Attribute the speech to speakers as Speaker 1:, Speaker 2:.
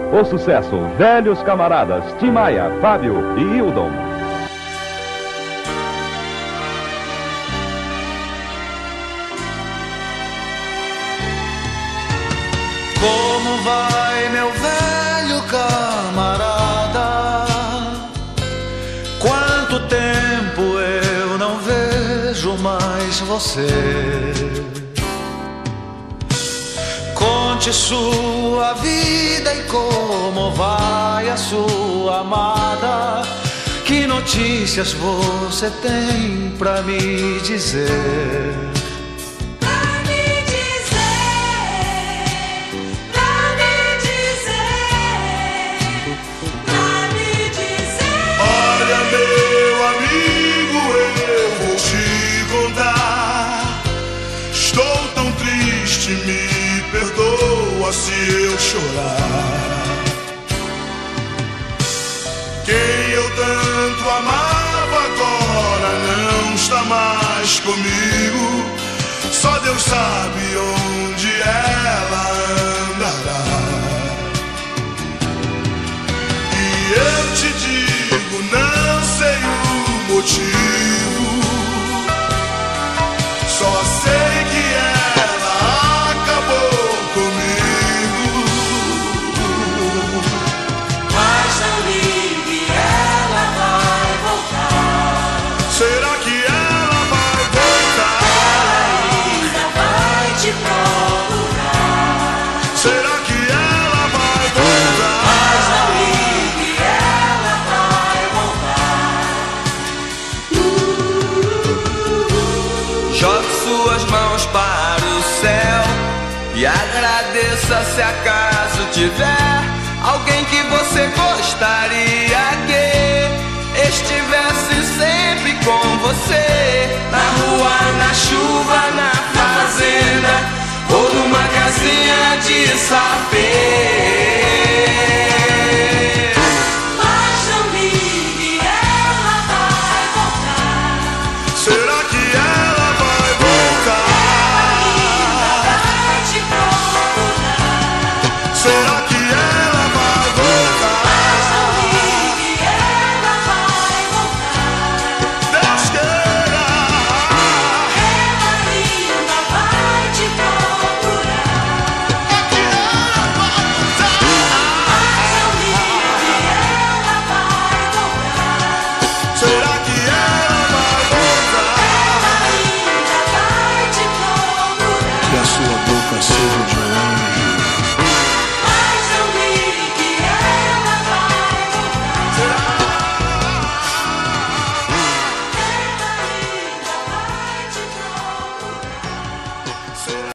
Speaker 1: O sucesso Velhos Camaradas, Tim Maia, Fábio e Hildon.
Speaker 2: Como vai, meu velho camarada? Quanto tempo eu não vejo mais você. Conte sua vida e como vai a sua amada. Que notícias você tem pra me dizer?
Speaker 3: Me perdoa se eu chorar. Quem eu tanto amava agora não está mais comigo. Só Deus sabe onde ela andará. E eu te digo, não sei o motivo. Só sei que
Speaker 4: e agradeça se acaso tiver alguém que você gostaria que estivesse sempre com você. Na rua, na chuva, na fazenda ou numa casinha de sapê.